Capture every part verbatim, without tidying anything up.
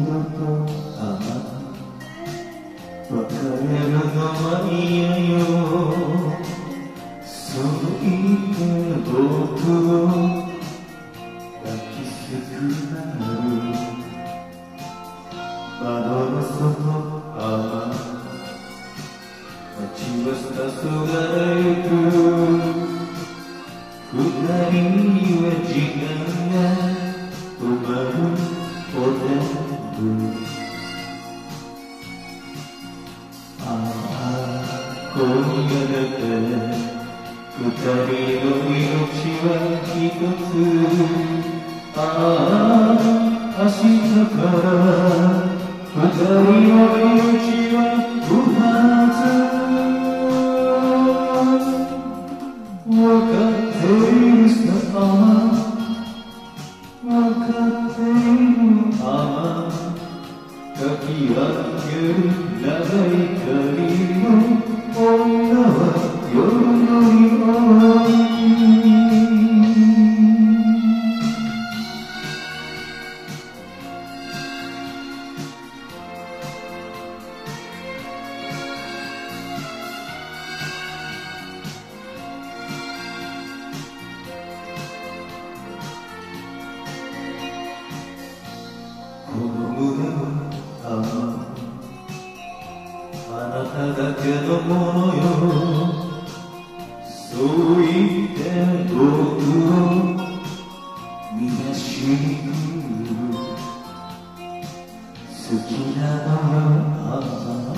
度とあ別れるのは嫌よそう言って僕を抱きすくなる窓の外あ街は黄昏ゆく二人は時間が止まるホテルああ今夜だけ二人の命は一つああ明日から二人の命は二つ分かっているさ分かっているあかき上げる長い髪の女は夜より多いこの胸はああなただけのものよそう言って僕を逃がしに来る好きなのよああ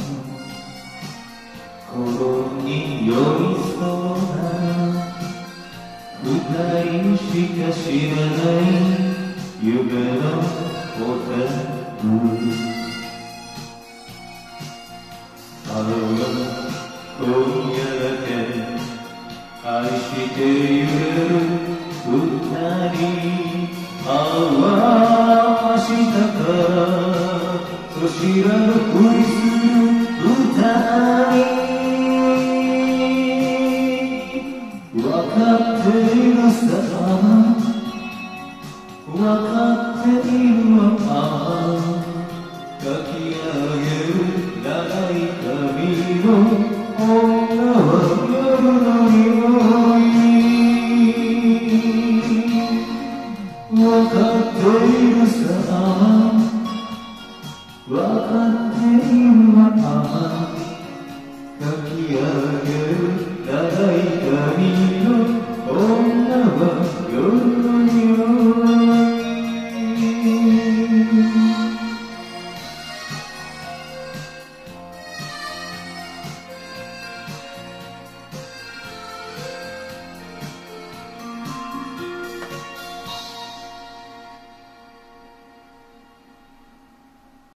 心に寄り添うな二人しか知らない夢のホテルあの夜今夜だけ愛して揺れる二人ああ明日からそ知らぬふりする二人分かっているさ分かっているわかき上げる長い髪の女は夜の匂い分かっているさ分かっているわ